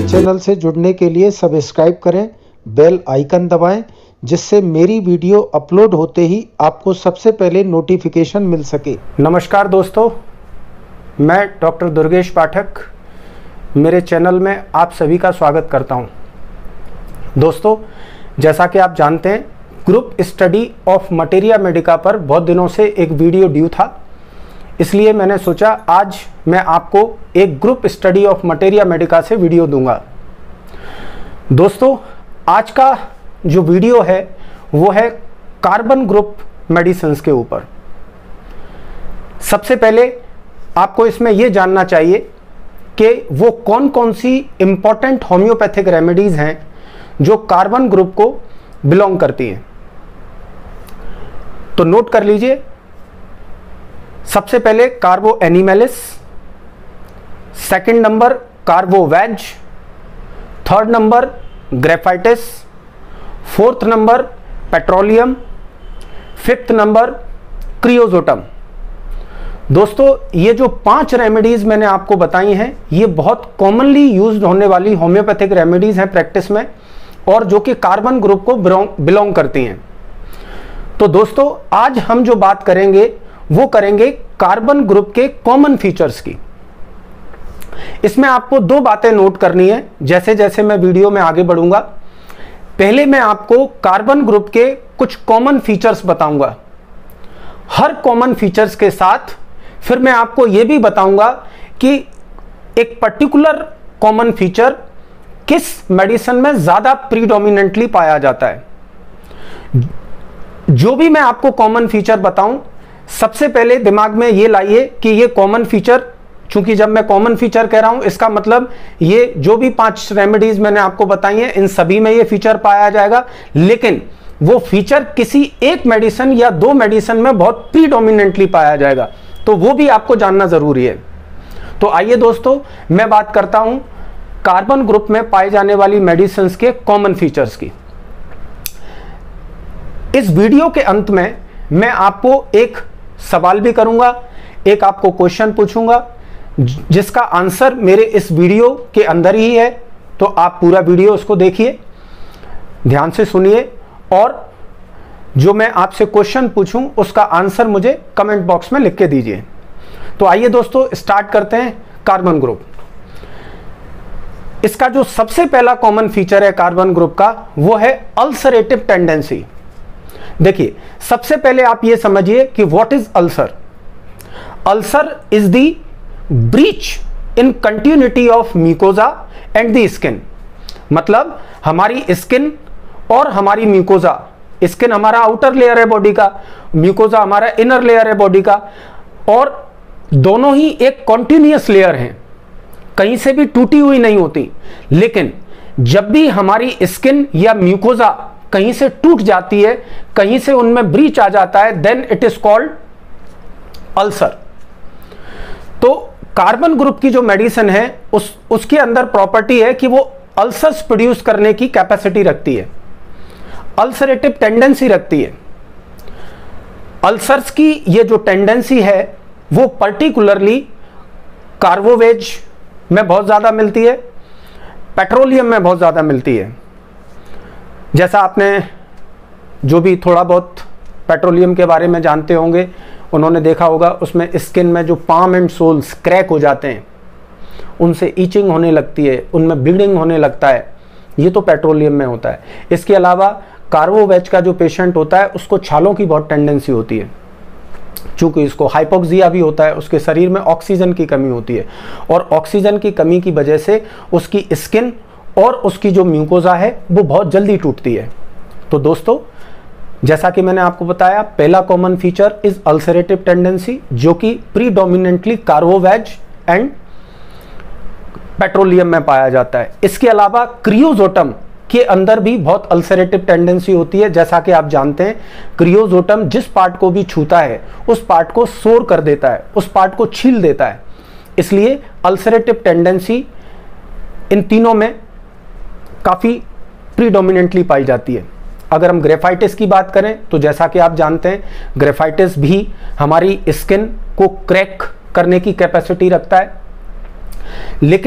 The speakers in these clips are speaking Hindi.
चैनल से जुड़ने के लिए सब्सक्राइब करें, बेल आइकन दबाएं, जिससे मेरी वीडियो अपलोड होते ही आपको सबसे पहले नोटिफिकेशन मिल सके। नमस्कार दोस्तों, मैं डॉक्टर दुर्गेश पाठक मेरे चैनल में आप सभी का स्वागत करता हूं। दोस्तों, जैसा कि आप जानते हैं, group study of materia medica पर बहुत दिनों से एक वीडियो ड्यू था, इसलिए मैंने सोचा आज मैं आपको एक group study of materia medica से वीडियो दूंगा। दोस्तों, आज का जो वीडियो है वो है कार्बन ग्रुप मेडिसिन्स के ऊपर। सबसे पहले आपको इसमें यह जानना चाहिए कि वो कौन कौन सी इंपॉर्टेंट होम्योपैथिक रेमेडीज हैं जो कार्बन ग्रुप को बिलोंग करती हैं। तो नोट कर लीजिए। सबसे पहले carbo animalis, second number carbo veg, third number graphites, fourth number petroleum, fifth number creosotum. दोस्तों, ये जो 5 रेमेडीज मैंने आपको बताई हैं, ये बहुत कॉमनली यूज्ड होने वाली होम्योपैथिक रेमेडीज हैं प्रैक्टिस में, और जो कि कार्बन ग्रुप को बिलोंग करती हैं। तो दोस्तों, आज हम जो बात करेंगे वो करेंगे कार्बन ग्रुप के कॉमन फीचर्स की। इसमें आपको 2 बातें नोट करनी है जैसे जैसे मैं वीडियो में आगे बढ़ूंगा। पहले मैं आपको कार्बन ग्रुप के कुछ कॉमन फीचर्स बताऊंगा। हर कॉमन फीचर्स के साथ फिर मैं आपको यह भी बताऊंगा कि एक पर्टिकुलर कॉमन फीचर किस मेडिसिन में ज्यादा प्रीडोमिनेंटली पाया जाता है। जो भी मैं आपको कॉमन फीचर बताऊं, सबसे पहले दिमाग में ये लाइए कि ये कॉमन फीचर, चूंकि जब मैं कॉमन फीचर कह रहा हूं इसका मतलब ये जो भी 5 रेमेडीज मैंने आपको बताई हैं इन सभी में ये फीचर पाया जाएगा, लेकिन वो फीचर किसी एक मेडिसिन या 2 मेडिसिन में बहुत प्रीडोमिनेंटली पाया जाएगा, तो वो भी आपको जानना जरूरी है। तो आइए दोस्तों, मैं बात करता हूं कार्बन ग्रुप में पाए जाने वाली मेडिसिन के कॉमन फीचर्स की। इस वीडियो के अंत में मैं आपको एक सवाल भी करूंगा, एक आपको क्वेश्चन पूछूंगा जिसका आंसर मेरे इस वीडियो के अंदर ही है। तो आप पूरा वीडियो उसको देखिए, ध्यान से सुनिए, और जो मैं आपसे क्वेश्चन पूछूं उसका आंसर मुझे कमेंट बॉक्स में लिख के दीजिए। तो आइए दोस्तों, स्टार्ट करते हैं कार्बन ग्रुप। इसका जो सबसे पहला कॉमन फीचर है कार्बन ग्रुप का, वो है अल्सरेटिव टेंडेंसी। देखिए, सबसे पहले आप ये समझिए कि what is ulcer. Ulcer is the breach in continuity of mucosa and the skin. मतलब हमारी स्किन और हमारी म्यूकोजा, स्किन हमारा आउटर लेयर है बॉडी का, म्यूकोजा हमारा इनर लेयर है बॉडी का, और दोनों ही एक कॉन्टिन्यूअस लेयर हैं, कहीं से भी टूटी हुई नहीं होती। लेकिन जब भी हमारी स्किन या म्यूकोजा कहीं से टूट जाती है, कहीं से उनमें ब्रीच आ जाता है, then it is called ulcer. तो कार्बन ग्रुप की जो मेडिसिन है उसके अंदर प्रॉपर्टी है कि वो अल्सर्स प्रोड्यूस करने की कैपेसिटी रखती है, अल्सरेटिव टेंडेंसी रखती है। अल्सर्स की ये जो टेंडेंसी है वो पर्टिकुलरली कार्बोवेज में बहुत ज्यादा मिलती है, पेट्रोलियम में बहुत ज्यादा मिलती है। जैसा आपने जो भी थोड़ा बहुत पेट्रोलियम के बारे में जानते होंगे, उन्होंने देखा होगा उसमें स्किन में जो पाम एंड सोल्स क्रैक हो जाते हैं, उनसे ईचिंग होने लगती है, उनमें ब्लीडिंग होने लगता है, ये तो पेट्रोलियम में होता है। इसके अलावा कार्बोवेज का जो पेशेंट होता है उसको छालों की बहुत टेंडेंसी होती है, चूंकि इसको हाइपोक्सिया भी होता है, उसके शरीर में ऑक्सीजन की कमी होती है, और ऑक्सीजन की कमी की वजह से उसकी स्किन और उसकी जो म्यूकोजा है वो बहुत जल्दी टूटती है। तो दोस्तों, जैसा कि मैंने आपको बताया, पहला common feature is ulcerative tendency, जो कि प्रीडोमिनेंटली कार्बोवेज एंड पेट्रोलियम में पाया जाता है। इसके अलावा क्रियोजोटम के अंदर भी बहुत अल्सरेटिव टेंडेंसी होती है। जैसा कि आप जानते हैं, क्रियोजोटम जिस पार्ट को भी छूता है उस पार्ट को सोर कर देता है, उस पार्ट को छील देता है, इसलिए अल्सरेटिव टेंडेंसी इन तीनों में काफी प्रीडोमिनेंटली पाई जाती है। अगर हम ग्रेफाइटिस की बात करें तो जैसा कि आप जानते हैं, ग्रेफाइटिस भी हमारी स्किन को क्रैक करने की कैपेसिटी रखता है, लेकिन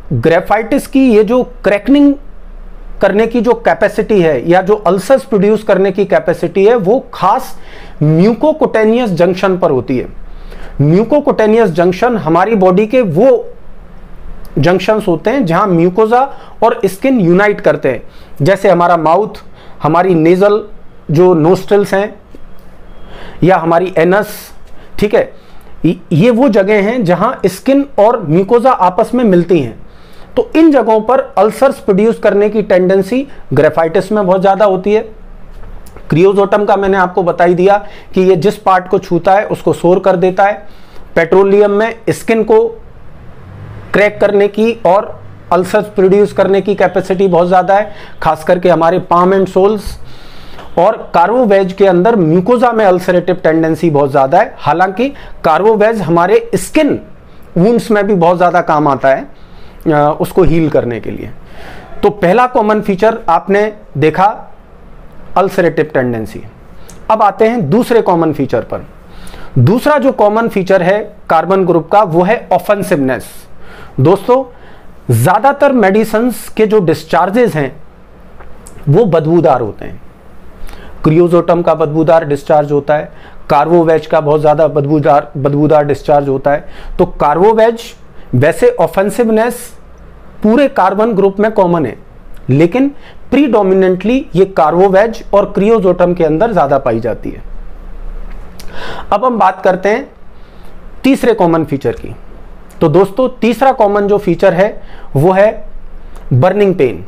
ग्रेफाइटिस की ये जो क्रैकनिंग करने की जो कैपेसिटी है या जो अल्सर्स प्रोड्यूस करने की कैपेसिटी है वो खास म्यूकोकुटेनियस जंक्शन पर होती है। म्यूकोकुटेनियस जंक्शन हमारी बॉडी के वो जंक्शंस होते हैं जहां म्यूकोजा और स्किन यूनाइट करते हैं, जैसे हमारा माउथ, हमारी नेजल जो नोस्ट्रिल्स हैं या हमारी एनस, ठीक है, ये वो जगह हैं जहां स्किन और म्यूकोजा आपस में मिलती हैं। तो इन जगहों पर अल्सर्स प्रोड्यूस करने की टेंडेंसी ग्रेफाइटिस में बहुत ज्यादा होती है। क्रियोजोटम का मैंने आपको बता ही दिया कि ये जिस पार्ट को छूता है उसको सोर कर देता है। पेट्रोलियम में स्किन को क्रैक करने की और अल्सर्स प्रोड्यूस करने की कैपेसिटी बहुत ज्यादा है, खास करके हमारे पाम एंड सोल्स। और कार्बोवेज के अंदर म्यूकोजा में अल्सरेटिव टेंडेंसी बहुत ज्यादा है, हालांकि कार्बोवेज हमारे स्किन वुंड्स में भी बहुत ज्यादा काम आता है उसको हील करने के लिए। तो पहला कॉमन फीचर आपने देखा अल्सरेटिव टेंडेंसी। अब आते हैं दूसरे कॉमन फीचर पर। दूसरा जो कॉमन फीचर है कार्बन ग्रुप का वो है ऑफेंसिवनेस। दोस्तों, ज्यादातर मेडिसिन्स के जो डिस्चार्जेस हैं वो बदबूदार होते हैं। क्रियोजोटम का बदबूदार डिस्चार्ज होता है, कार्बोवेज का बहुत ज्यादा बदबूदार डिस्चार्ज होता है। तो कार्बोवेज वैसे ऑफेंसिवनेस पूरे कार्बन ग्रुप में कॉमन है, लेकिन प्रीडोमिनेंटली ये कार्बोवेज और क्रियोजोटम के अंदर ज्यादा पाई जाती है। अब हम बात करते हैं तीसरे कॉमन फीचर की। तो दोस्तों, तीसरा कॉमन जो फीचर है वो है बर्निंग पेन।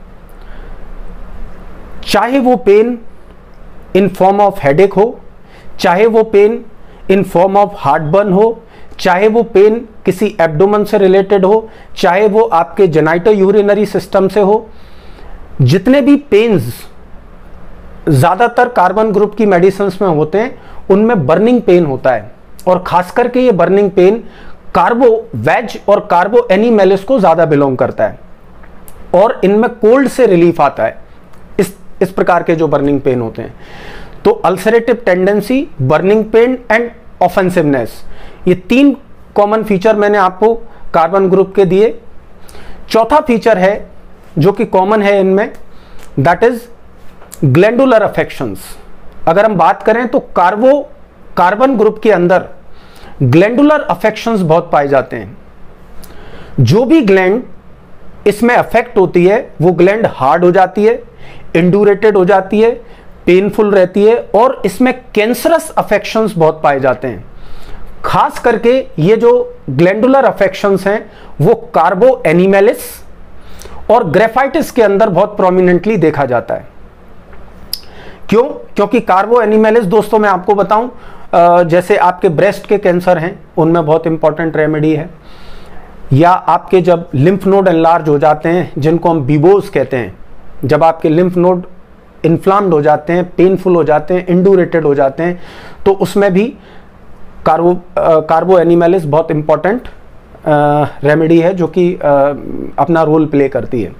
चाहे वो pain in form of headache हो, चाहे वो pain in form of heartburn हो, चाहे वो पेन किसी एब्डोमेन से रिलेटेड हो, चाहे वो आपके जेनाइटो यूरिनरी सिस्टम से हो, जितने भी पेन्स ज्यादातर कार्बन ग्रुप की मेडिसिन्स में होते हैं उनमें बर्निंग पेन होता है। और खास करके ये बर्निंग पेन कार्बोवेज और कार्बो एनिमेलिस को ज्यादा बिलोंग करता है और इनमें कोल्ड से रिलीफ आता है, इस प्रकार के जो बर्निंग पेन होते हैं। तो ulcerative tendency, burning pain and offensiveness, ये तीन कॉमन फीचर मैंने आपको कार्बन ग्रुप के दिए। चौथा फीचर है जो कि कॉमन है इनमें, दैट इज ग्लैंडुलर अफेक्शंस। अगर हम बात करें तो कार्बन ग्रुप के अंदर ग्लैंडुलर अफेक्शंस बहुत पाए जाते हैं। जो भी ग्लैंड इसमें अफेक्ट होती है वो ग्लैंड हार्ड हो जाती है, इंड्यूरेटेड हो जाती है, पेनफुल रहती है और इसमें कैंसरस अफेक्शंस बहुत पाए जाते हैं। खास करके ये जो ग्लैंडुलर अफेक्शंस हैं वो कार्बो एनिमेलिस और ग्रेफाइटिस के अंदर बहुत प्रोमिनेंटली देखा जाता है। क्यों? क्योंकि कार्बो एनिमेलिस दोस्तों मैं आपको बताऊं, जैसे आपके ब्रेस्ट के कैंसर हैं उनमें बहुत इंपॉर्टेंट रेमेडी है, या आपके जब लिम्फ नोड एनलार्ज हो जाते हैं जिनको हम बीबोस कहते हैं, जब आपके लिम्फ नोड इन्फ्लाम्ड हो जाते हैं, पेनफुल हो जाते हैं, इंड्यूरेटेड हो जाते हैं, तो उसमें भी कार्बो एनिमेलिस बहुत इंपॉर्टेंट रेमेडी है जो कि अपना रोल प्ले करती है।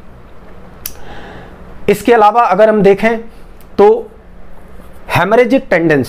इसके अलावा अगर हम देखें तो हेमरेजिक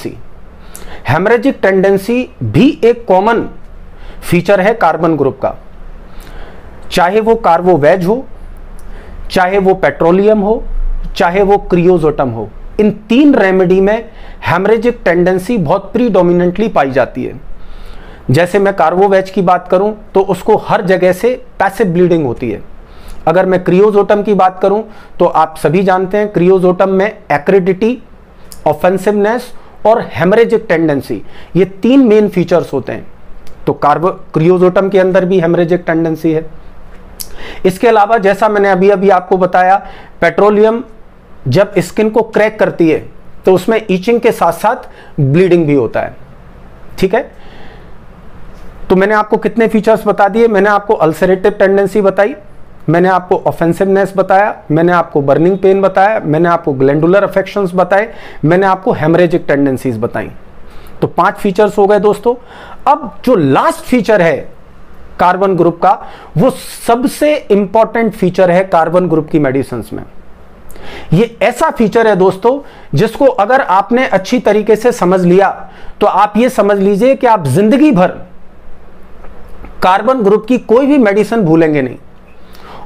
टेंडेंसी भी एक कॉमन फीचर है कार्बन ग्रुप का। चाहे वो कार्बोवेज हो, चाहे वो पेट्रोलियम हो, चाहे वो क्रियोजोटम हो, इन तीन रेमेडी में हेमरेजिक टेंडेंसी बहुत प्रीडोमिनेंटली पाई जाती है। जैसे मैं कार्बोवेज की बात करूं तो उसको हर जगह से पैसिव ब्लीडिंग होती है। अगर मैं क्रियोजोटम की बात करूं तो आप सभी जानते हैं क्रियोजोटम में एक्रिडिटी, ऑफेंसिवनेस और हेमरेजिक टेंडेंसी, ये तीन मेन फीचर्स होते हैं। तो क्रियोजोटम के अंदर भी हेमरेजिक टेंडेंसी है। इसके अलावा जैसा मैंने अभी आपको बताया, पेट्रोलियम जब स्किन को क्रैक करती है तो उसमें ईचिंग के साथ साथ ब्लीडिंग भी होता है। ठीक है, तो मैंने आपको कितने फीचर्स बता दिए। मैंने आपको अल्सरेटिव टेंडेंसी बताई, मैंने आपको ऑफेंसिवनेस बताया, मैंने आपको बर्निंग पेन बताया, मैंने आपको ग्लैंडुलर अफेक्शंस बताए, मैंने आपको हेमरेजिक टेंडेंसीज बताई। तो 5 फीचर्स हो गए दोस्तों। अब जो लास्ट फीचर है कार्बन ग्रुप का, वो सबसे इंपॉर्टेंट फीचर है कार्बन ग्रुप की मेडिसिन्स में। ये ऐसा फीचर है दोस्तों जिसको अगर आपने अच्छी तरीके से समझ लिया तो आप ये समझ लीजिए कि आप जिंदगी भर कार्बन ग्रुप की कोई भी मेडिसिन भूलेंगे नहीं।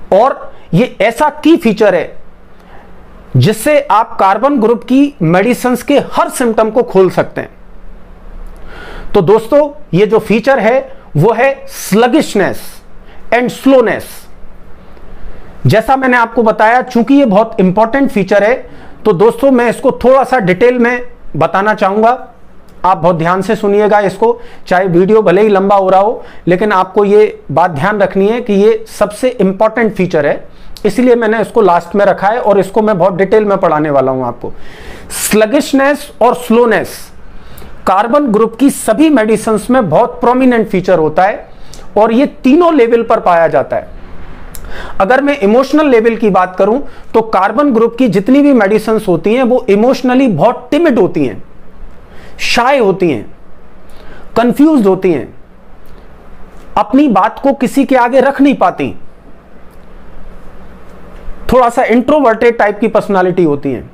और ये ऐसा की फीचर है जिससे आप कार्बन ग्रुप की मेडिसिन्स के हर सिम्टम को खोल सकते हैं। तो दोस्तों ये जो फीचर है वो है स्लगिशनेस एंड स्लोनेस। जैसा मैंने आपको बताया, चूंकि ये बहुत इंपॉर्टेंट फीचर है, तो दोस्तों मैं इसको थोड़ा सा डिटेल में बताना चाहूंगा। आप बहुत ध्यान से सुनिएगा इसको, चाहे वीडियो भले ही लंबा हो रहा हो, लेकिन आपको ये बात ध्यान रखनी है कि ये सबसे इंपॉर्टेंट फीचर है, इसलिए मैंने इसको लास्ट में रखा है और इसको मैं बहुत डिटेल में पढ़ाने वाला हूं आपको। स्लगिशनेस और स्लोनेस कार्बन ग्रुप की सभी मेडिसिन्स में बहुत प्रोमिनेंट फीचर होता है और ये तीनों लेवल पर पाया जाता है। अगर मैं इमोशनल लेवल की बात करूं तो कार्बन ग्रुप की जितनी भी मेडिसिन्स होती हैं वो इमोशनली बहुत टिमिड होती हैं, शाय होती हैं, कंफ्यूज्ड होती हैं, अपनी बात को किसी के आगे रख नहीं पाती, थोड़ा सा इंट्रोवर्टेड टाइप की पर्सनालिटी होती हैं,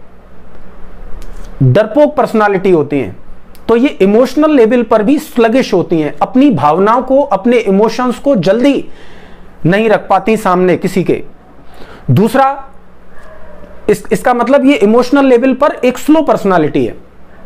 डरपोक पर्सनालिटी होती हैं। तो ये इमोशनल लेवल पर भी स्लगिश होती हैं, अपनी भावनाओं को, अपने इमोशंस को जल्दी नहीं रख पाती सामने किसी के। दूसरा, इसका मतलब ये इमोशनल लेवल पर एक स्लो पर्सनालिटी है।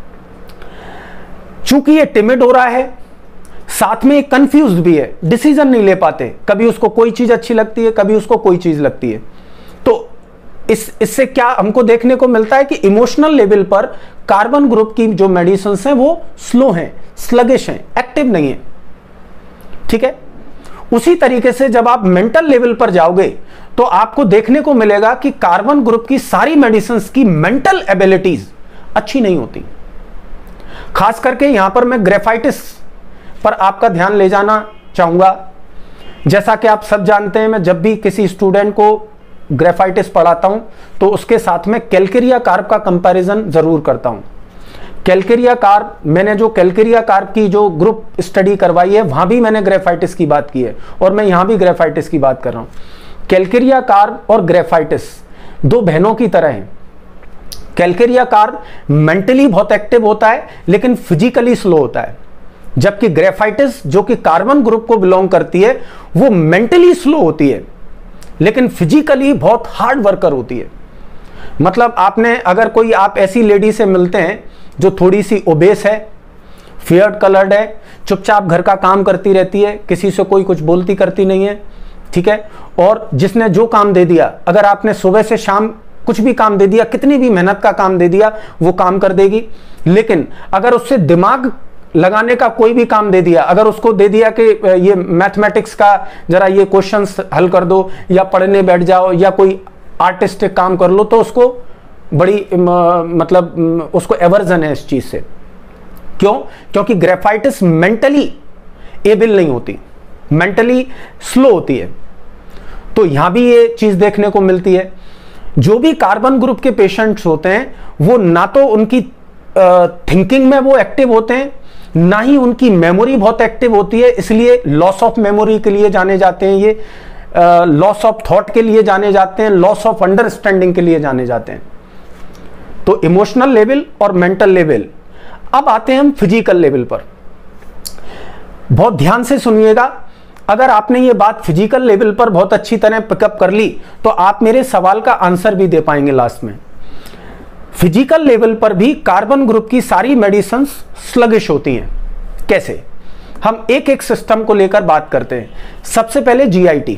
चूंकि ये टिमिड हो रहा है, साथ में एक कंफ्यूज्ड भी है, डिसीजन नहीं ले पाते, कभी उसको कोई चीज अच्छी लगती है, कभी उसको कोई चीज लगती है। तो इससे क्या हमको देखने को मिलता है कि इमोशनल लेवल पर कार्बन ग्रुप की जो मेडिसिन्स हैं वो स्लो हैं, स्लगिश हैं, एक्टिव नहीं है। ठीक है। उसी तरीके से जब आप मेंटल लेवल पर जाओगे तो आपको देखने को मिलेगा कि कार्बन ग्रुप की सारी मेडिसिन्स की मेंटल एबिलिटीज अच्छी नहीं होती। खास करके यहां पर मैं ग्रेफाइटिस पर आपका ध्यान ले जाना चाहूंगा। जैसा कि आप सब जानते हैं, मैं जब भी किसी स्टूडेंट को ग्रेफाइटिस पढ़ाता हूं तो उसके साथ में कैलकेरिया कार्ब का कंपैरिजन जरूर करता हूं। कैलकेरिया कार्ब, मैंने जो कैलकेरिया कार्ब की जो ग्रुप स्टडी करवाई है वहां भी मैंने ग्रेफाइटिस की बात की है और मैं यहां भी ग्रेफाइटिस की बात कर रहा हूं। कैलकेरिया कार्ब और ग्रेफाइटिस दो बहनों की तरह हैं। कैलकेरिया कार्ब मेंटली बहुत एक्टिव होता है लेकिन फिजिकली स्लो होता है, जबकि ग्रेफाइटिस जो कि कार्बन ग्रुप को बिलोंग करती है वो मेंटली स्लो होती है लेकिन फिजिकली बहुत हार्ड वर्कर होती है। मतलब आपने अगर कोई आप ऐसी लेडी से मिलते हैं जो थोड़ी सी ओबेस है, फेयर कलर्ड है, चुपचाप घर का काम करती रहती है, किसी से कोई कुछ बोलती करती नहीं है, ठीक है, और जिसने जो काम दे दिया, अगर आपने सुबह से शाम कुछ भी काम दे दिया, कितनी भी मेहनत का काम दे दिया, वो काम कर देगी। लेकिन अगर उससे दिमाग लगाने का कोई भी काम दे दिया, अगर उसको दे दिया कि ये मैथमेटिक्स का जरा ये क्वेश्चंस हल कर दो या पढ़ने बैठ जाओ या कोई आर्टिस्टिक काम कर लो, तो उसको बड़ी मतलब उसको एवर्जन है इस चीज से। क्यों? क्योंकि ग्रेफाइटिस मेंटली एबल नहीं होती, मेंटली स्लो होती है। तो यहां भी ये चीज देखने को मिलती है। जो भी कार्बन ग्रुप के पेशेंट्स होते हैं वो ना तो उनकी थिंकिंग में वो एक्टिव होते हैं, ना ही उनकी मेमोरी बहुत एक्टिव होती है, इसलिए लॉस ऑफ मेमोरी के लिए जाने जाते हैं, ये लॉस ऑफ थॉट के लिए जाने जाते हैं, लॉस ऑफ अंडरस्टैंडिंग के लिए जाने जाते हैं। तो इमोशनल लेवल और मेंटल लेवल। अब आते हैं हम फिजिकल लेवल पर। बहुत ध्यान से सुनिएगा, अगर आपने ये बात फिजिकल लेवल पर बहुत अच्छी तरह पिकअप कर ली तो आप मेरे सवाल का आंसर भी दे पाएंगे लास्ट में। फिजिकल लेवल पर भी कार्बन ग्रुप की सारी मेडिसिन्स स्लगिश होती हैं। कैसे? हम एक एक सिस्टम को लेकर बात करते हैं। सबसे पहले जीआईटी।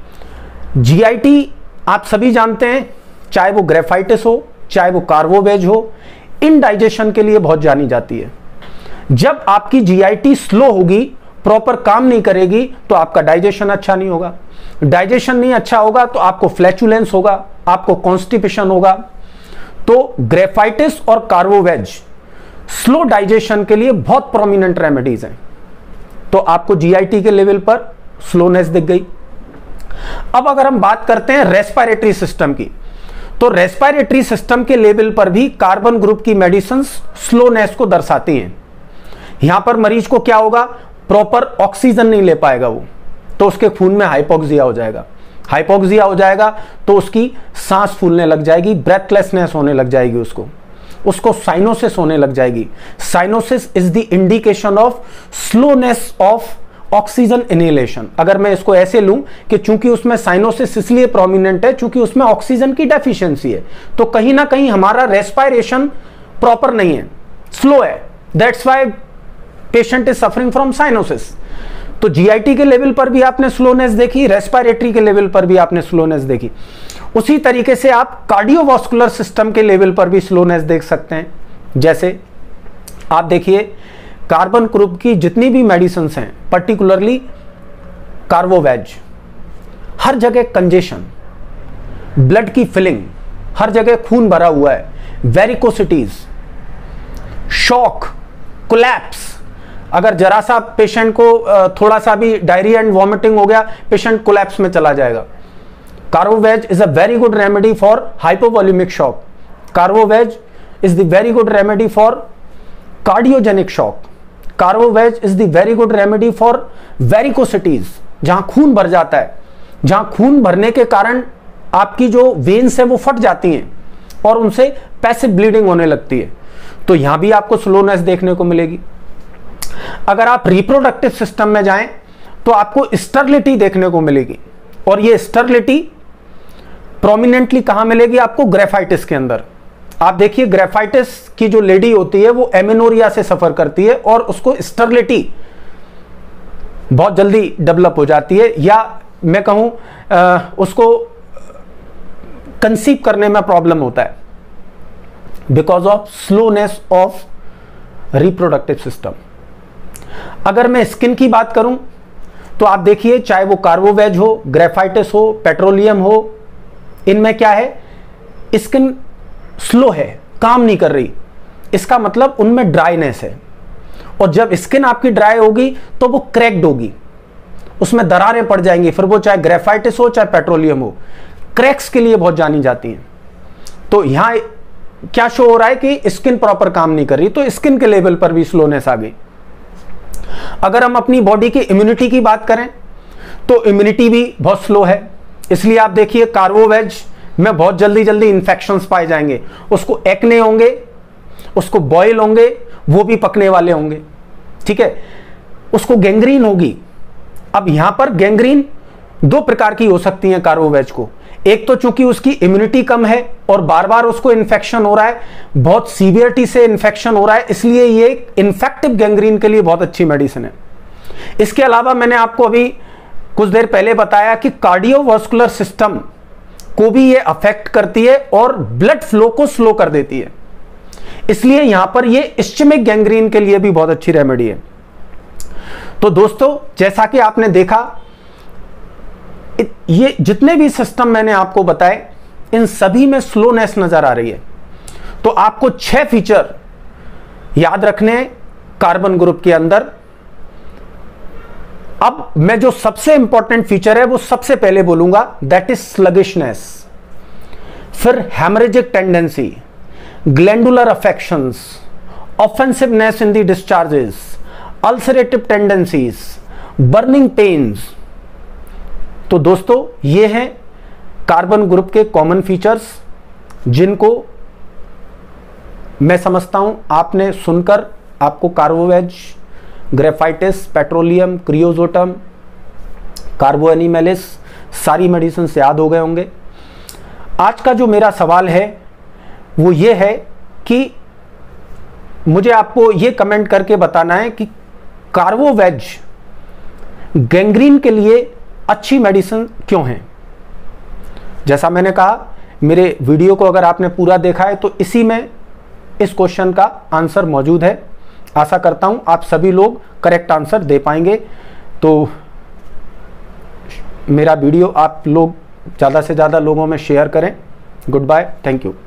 जीआईटी आप सभी जानते हैं, चाहे वो ग्रेफाइटिस हो, चाहे वो कार्बोवेज हो, इनडाइजेशन के लिए बहुत जानी जाती है। जब आपकी जीआईटी स्लो होगी, प्रॉपर काम नहीं करेगी, तो आपका डाइजेशन अच्छा नहीं होगा। डाइजेशन नहीं अच्छा होगा तो आपको फ्लैचुलेंस होगा, आपको कॉन्स्टिपेशन होगा। तो ग्रेफाइटिस और कार्बोवेज स्लो डाइजेशन के लिए बहुत प्रोमिनेंट रेमेडीज हैं। तो आपको जीआईटी के लेवल पर स्लोनेस दिख गई। अब अगर हम बात करते हैं रेस्पिरेटरी सिस्टम की, तो रेस्पिरेटरी सिस्टम के लेवल पर भी कार्बन ग्रुप की मेडिसिन्स स्लोनेस को दर्शाती हैं। यहां पर मरीज को क्या होगा? प्रॉपर ऑक्सीजन नहीं ले पाएगा वो, तो उसके खून में हाइपोक्सिया हो जाएगा। हाइपोक्सिया हो जाएगा तो उसकी सांस फूलने लग जाएगी, ब्रेथलेसनेस होने लग जाएगी, उसको साइनोसिस होने लग जाएगी। Cyanosis is the indication of slowness of oxygen inhalation. अगर मैं इसको ऐसे लूं कि चूंकि उसमें साइनोसिस इसलिए प्रोमिनेंट है चूंकि उसमें ऑक्सीजन की डेफिशिएंसी है, तो कहीं ना कहीं हमारा रेस्पिरेशन प्रॉपर नहीं है, स्लो है, that's why patient is suffering from cyanosis. तो जीआईटी के लेवल पर भी आपने स्लोनेस देखी, रेस्पिरेटरी के लेवल पर भी आपने स्लोनेस देखी। उसी तरीके से आप कार्डियोवास्कुलर सिस्टम के लेवल पर भी स्लोनेस देख सकते हैं। जैसे आप देखिए कार्बन ग्रुप की जितनी भी मेडिसिन हैं, पर्टिकुलरली कार्बोवेज, हर जगह कंजेशन, ब्लड की फिलिंग, हर जगह खून भरा हुआ है, वेरिकोसिटीज, शॉक, कोलैप्स। अगर जरा सा पेशेंट को थोड़ा सा भी डायरिया एंड वॉमिटिंग हो गया, पेशेंट कोलैप्स में चला जाएगा। Carbo veg is a very good remedy for hypovolaemic shock. Carbo veg is the very good remedy for cardiogenic shock. Carbo veg is the very good remedy for varicosities, जहां खून भर जाता है, जहां खून भरने के कारण आपकी जो वेन्स है वो फट जाती हैं और उनसे पैसिव ब्लीडिंग होने लगती है, तो यहां भी आपको स्लोनेस देखने को मिलेगी। अगर आप रिप्रोडक्टिव सिस्टम में जाएं तो आपको स्टर्लिटी देखने को मिलेगी, और ये स्टर्लिटी प्रोमिनेंटली कहां मिलेगी आपको? ग्रेफाइटिस के अंदर। आप देखिए ग्रेफाइटिस की जो लेडी होती है वो एमेनोरिया से सफर करती है और उसको स्टर्लिटी बहुत जल्दी डेवलप हो जाती है, या मैं कहूं उसको कंसीव करने में प्रॉब्लम होता है because of slowness of reproductive system. अगर मैं स्किन की बात करूं तो आप देखिए चाहे वो कार्बोवेज हो, ग्रेफाइटिस हो, पेट्रोलियम हो, इनमें क्या है? स्किन स्लो है, काम नहीं कर रही, इसका मतलब उनमें ड्राइनेस है, और जब स्किन आपकी ड्राई होगी तो वो क्रैक्ड होगी, उसमें दरारें पड़ जाएंगी, फिर वो चाहे ग्रेफाइटिस हो चाहे पेट्रोलियम हो, क्रैक्स के लिए बहुत जानी जाती हैं। तो यहां क्या शो हो रहा है कि स्किन प्रॉपर काम नहीं कर रही, तो स्किन के लेवल पर भी स्लोनेस आ गई। अगर हम अपनी बॉडी की इम्यूनिटी की बात करें तो इम्यूनिटी भी बहुत स्लो है, इसलिए आप देखिए कार्बोवेज में बहुत जल्दी जल्दी इंफेक्शंस पाए जाएंगे, उसको एक्ने होंगे, उसको बॉयल होंगे, वो भी पकने वाले होंगे, ठीक है, उसको गैंग्रीन होगी। अब यहां पर गैंग्रीन दो प्रकार की हो सकती है कार्बोवेज को, एक तो चूंकि उसकी इम्यूनिटी कम है और बार बार उसको इन्फेक्शन हो रहा है, बहुत सीवियरिटी से इन्फेक्शन हो रहा है, इसलिए ये इन्फेक्टिव गैंग्रीन के लिए बहुत अच्छी मेडिसिन है। इसके अलावा मैंने आपको अभी कुछ देर पहले बताया कि कार्डियोवास्कुलर सिस्टम को भी ये अफेक्ट करती है और ब्लड फ्लो को स्लो कर देती है, इसलिए यहां पर ये इस्चेमिक गैंग्रीन के लिए भी बहुत अच्छी रेमेडी है। तो दोस्तों जैसा कि आपने देखा, ये जितने भी सिस्टम मैंने आपको बताए इन सभी में स्लोनेस नजर आ रही है। तो आपको 6 फीचर याद रखने कार्बन ग्रुप के अंदर। अब मैं जो सबसे इंपॉर्टेंट फीचर है वो सबसे पहले बोलूंगा, दैट इज स्लगिशनेस, फिर haemorrhagic tendency, glandular affections, offensiveness in the discharges, ulcerative tendencies, burning pains. तो दोस्तों ये हैं कार्बन ग्रुप के कॉमन फीचर्स, जिनको मैं समझता हूं आपने सुनकर आपको carbo veg, graphites, petroleum, creosotum, carbo animalis सारी मेडिसिन याद हो गए होंगे। आज का जो मेरा सवाल है वो ये है कि मुझे आपको ये कमेंट करके बताना है कि कार्बोवेज गैंग्रीन के लिए अच्छी मेडिसिन क्यों है। जैसा मैंने कहा, मेरे वीडियो को अगर आपने पूरा देखा है तो इसी में इस क्वेश्चन का आंसर मौजूद है। आशा करता हूं आप सभी लोग करेक्ट आंसर दे पाएंगे। तो मेरा वीडियो आप लोग ज़्यादा से ज़्यादा लोगों में शेयर करें। Good bye, thank you.